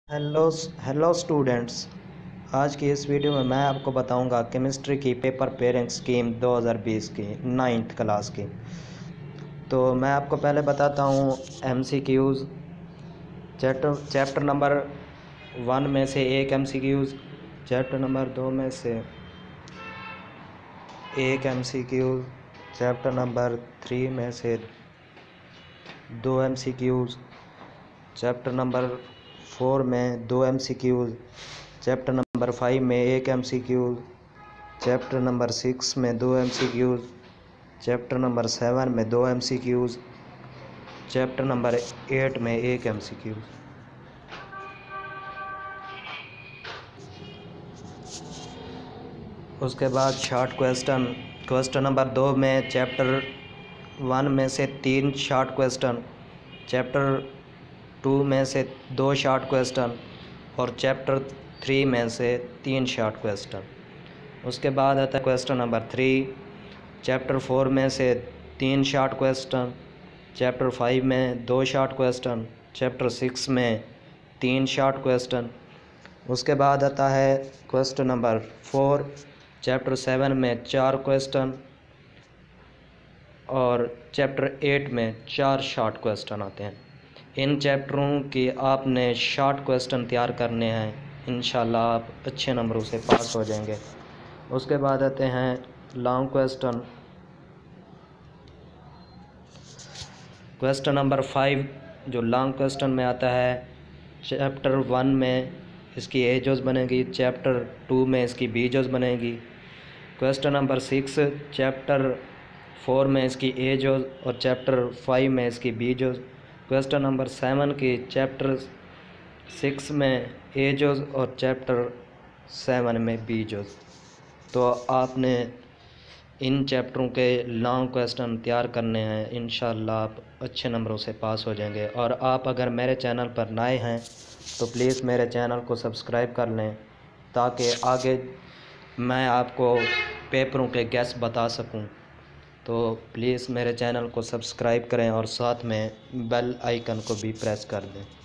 Hello hello students. आज की इस वीडियो में मैं आपको बताऊंगा केमिस्ट्री की पेपर पेयरिंग स्कीम 2020 की 9th क्लास की। तो मैं आपको पहले बताता हूँ एमसीक्यूज़। चैप्टर नंबर 1 में से एक एमसीक्यूज़, चैप्टर नंबर 2 में से एक एमसीक्यूज़, चैप्टर नंबर 3 में से 2 एमसीक्यूज़, चैप्टर नंबर 4 में 2 एमसीक्यूज़, चैप्टर नंबर 5 में एक एमसीक्यूज़, चैप्टर नंबर 6 में 2 एमसीक्यूज़, चैप्टर नंबर 7 में 2 एमसीक्यूज़, चैप्टर नंबर 8 में एक एमसीक्यूज़। उसके बाद शॉर्ट क्वेश्चन नंबर 2 में चैप्टर 1 में से 3 शॉर्ट क्वेश्चन, चैप्टर 2 में से 2 शॉर्ट क्वेश्चन और चैप्टर 3 में से 3 शॉर्ट क्वेश्चन। उसके बाद आता है क्वेश्चन नंबर 3, चैप्टर 4 में से 3 शॉर्ट क्वेश्चन, चैप्टर 5 में 2 शॉर्ट क्वेश्चन, चैप्टर 6 में 3 शॉर्ट क्वेश्चन। उसके बाद आता है क्वेश्चन नंबर 4, चैप्टर 7 में 4 क्वेश्चन और चैप्टर 8 में 4 शॉर्ट क्वेश्चन आते हैं। इन चैप्टरों की आपने शॉर्ट क्वेश्चन तैयार करने हैं, इंशाल्लाह आप अच्छे नंबरों से पास हो जाएंगे। उसके बाद आते हैं लॉन्ग क्वेश्चन नंबर 5 जो लॉन्ग क्वेश्चन में आता है। चैप्टर 1 में इसकी ए जोज़ बनेगी, चैप्टर 2 में इसकी बी जोज़ बनेगी। क्वेश्चन नंबर 6 चैप्टर 4 में इसकी ए जोज़ और चैप्टर 5 में इसकी बी जोज़। क्वेश्चन नंबर 7 की चैप्टर 6 में ए जोज़ और चैप्टर 7 में बी जोज़। तो आपने इन चैप्टरों के लॉन्ग क्वेश्चन तैयार करने हैं, इंशाल्लाह आप अच्छे नंबरों से पास हो जाएंगे। और आप अगर मेरे चैनल पर नए हैं तो प्लीज़ मेरे चैनल को सब्सक्राइब कर लें ताकि आगे मैं आपको पेपरों के गेस बता सकूं। तो प्लीज़ मेरे चैनल को सब्सक्राइब करें और साथ में बेल आइकन को भी प्रेस कर दें।